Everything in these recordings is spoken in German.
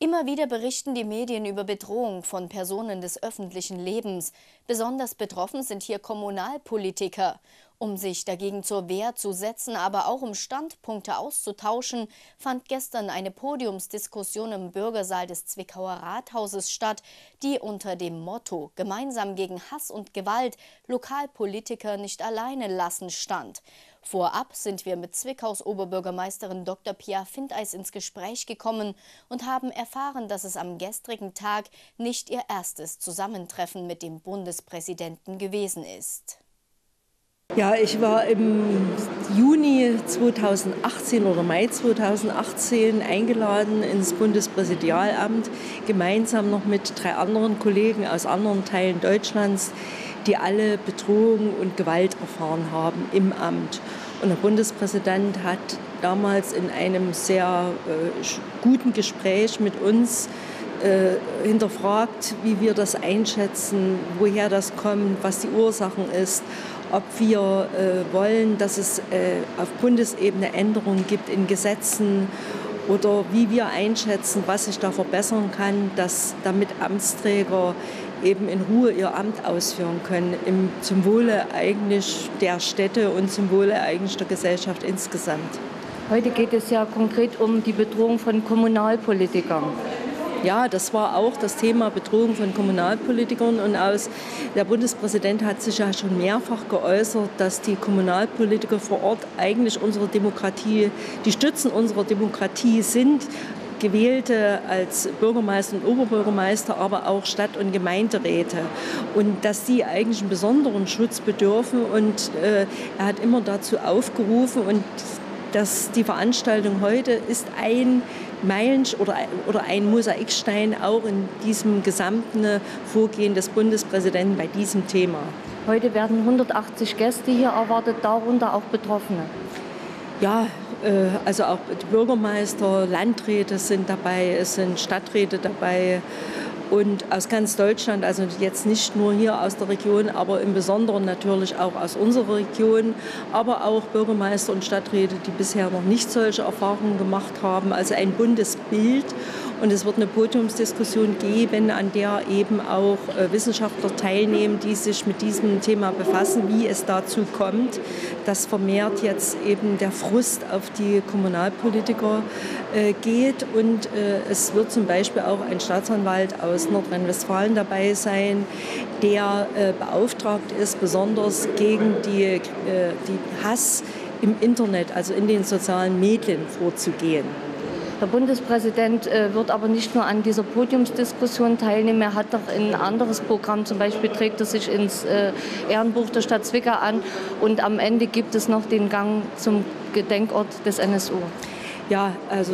Immer wieder berichten die Medien über Bedrohung von Personen des öffentlichen Lebens. Besonders betroffen sind hier Kommunalpolitiker. Um sich dagegen zur Wehr zu setzen, aber auch um Standpunkte auszutauschen, fand gestern eine Podiumsdiskussion im Bürgersaal des Zwickauer Rathauses statt, die unter dem Motto „Gemeinsam gegen Hass und Gewalt Lokalpolitiker nicht alleine lassen" stand. Vorab sind wir mit Zwickaus Oberbürgermeisterin Dr. Pia Findeis ins Gespräch gekommen und haben erfahren, dass es am gestrigen Tag nicht ihr erstes Zusammentreffen mit dem Bundespräsidenten gewesen ist. Ja, ich war im Juni 2018 oder Mai 2018 eingeladen ins Bundespräsidialamt, gemeinsam noch mit 3 anderen Kollegen aus anderen Teilen Deutschlands, die alle Bedrohung und Gewalt erfahren haben im Amt. Und der Bundespräsident hat damals in einem sehr guten Gespräch mit uns hinterfragt, wie wir das einschätzen, woher das kommt, was die Ursachen ist, ob wir wollen, dass es auf Bundesebene Änderungen gibt in Gesetzen oder wie wir einschätzen, was sich da verbessern kann, dass damit Amtsträger eben in Ruhe ihr Amt ausführen können, zum Wohle eigentlich der Städte und zum Wohle eigentlich der Gesellschaft insgesamt. Heute geht es ja konkret um die Bedrohung von Kommunalpolitikern. Ja, das war auch das Thema Bedrohung von Kommunalpolitikern. Und der Bundespräsident hat sich ja schon mehrfach geäußert, dass die Kommunalpolitiker vor Ort eigentlich unsere Demokratie, die Stützen unserer Demokratie sind. Gewählte als Bürgermeister und Oberbürgermeister, aber auch Stadt- und Gemeinderäte. Und dass die eigentlich einen besonderen Schutz bedürfen. Und er hat immer dazu aufgerufen, und dass die Veranstaltung heute ist ein oder ein Mosaikstein auch in diesem gesamten Vorgehen des Bundespräsidenten bei diesem Thema. Heute werden 180 Gäste hier erwartet, darunter auch Betroffene. Ja, also auch die Bürgermeister, Landräte sind dabei, es sind Stadträte dabei und aus ganz Deutschland, also jetzt nicht nur hier aus der Region, aber im Besonderen natürlich auch aus unserer Region, aber auch Bürgermeister und Stadträte, die bisher noch nicht solche Erfahrungen gemacht haben, also ein buntes Bild. Und es wird eine Podiumsdiskussion geben, an der eben auch Wissenschaftler teilnehmen, die sich mit diesem Thema befassen, wie es dazu kommt, dass vermehrt jetzt eben der Frust auf die Kommunalpolitiker geht. Und es wird zum Beispiel auch ein Staatsanwalt aus Nordrhein-Westfalen dabei sein, der beauftragt ist, besonders gegen die Hass im Internet, also in den sozialen Medien vorzugehen. Der Bundespräsident wird aber nicht nur an dieser Podiumsdiskussion teilnehmen, er hat doch ein anderes Programm, zum Beispiel trägt er sich ins Ehrenbuch der Stadt Zwickau an und am Ende gibt es noch den Gang zum Gedenkort des NSU. Ja, also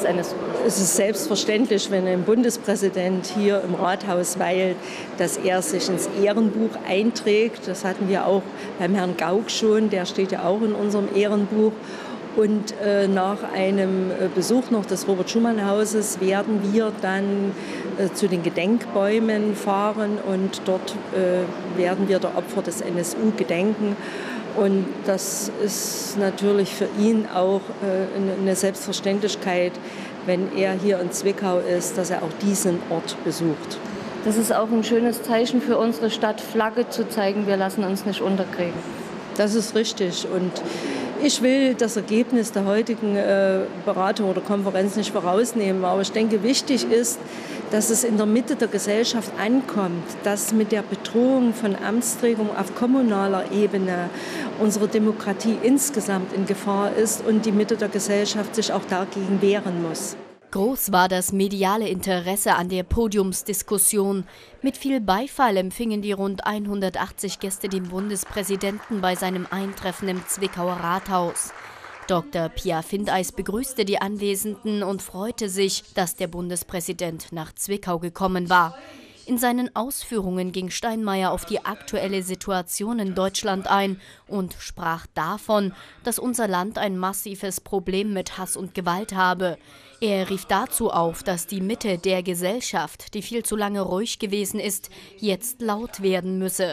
es ist selbstverständlich, wenn ein Bundespräsident hier im Rathaus weilt, dass er sich ins Ehrenbuch einträgt. Das hatten wir auch beim Herrn Gauck schon, der steht ja auch in unserem Ehrenbuch. Und nach einem Besuch noch des Robert-Schumann-Hauses werden wir dann zu den Gedenkbäumen fahren und dort werden wir der Opfer des NSU gedenken. Und das ist natürlich für ihn auch eine Selbstverständlichkeit, wenn er hier in Zwickau ist, dass er auch diesen Ort besucht. Das ist auch ein schönes Zeichen für unsere Stadt, Flagge zu zeigen, wir lassen uns nicht unterkriegen. Das ist richtig und ich will das Ergebnis der heutigen Beratung oder Konferenz nicht vorausnehmen, aber ich denke, wichtig ist, dass es in der Mitte der Gesellschaft ankommt, dass mit der Bedrohung von Amtsträgern auf kommunaler Ebene unsere Demokratie insgesamt in Gefahr ist und die Mitte der Gesellschaft sich auch dagegen wehren muss. Groß war das mediale Interesse an der Podiumsdiskussion. Mit viel Beifall empfingen die rund 180 Gäste den Bundespräsidenten bei seinem Eintreffen im Zwickauer Rathaus. Dr. Pia Findeis begrüßte die Anwesenden und freute sich, dass der Bundespräsident nach Zwickau gekommen war. In seinen Ausführungen ging Steinmeier auf die aktuelle Situation in Deutschland ein und sprach davon, dass unser Land ein massives Problem mit Hass und Gewalt habe. Er rief dazu auf, dass die Mitte der Gesellschaft, die viel zu lange ruhig gewesen ist, jetzt laut werden müsse.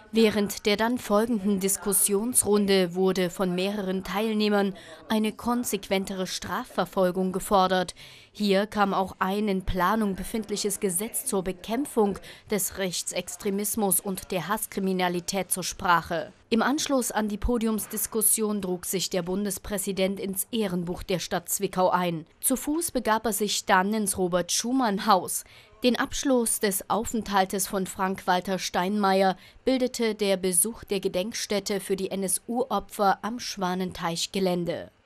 Während der dann folgenden Diskussionsrunde wurde von mehreren Teilnehmern eine konsequentere Strafverfolgung gefordert. Hier kam auch ein in Planung befindliches Gesetz zur Bekämpfung des Rechtsextremismus und der Hasskriminalität zur Sprache. Im Anschluss an die Podiumsdiskussion trug sich der Bundespräsident ins Ehrenbuch der Stadt Zwickau ein. Zu Fuß begab er sich dann ins Robert-Schumann-Haus. Den Abschluss des Aufenthaltes von Frank-Walter Steinmeier bildete der Besuch der Gedenkstätte für die NSU-Opfer am Schwanenteichgelände.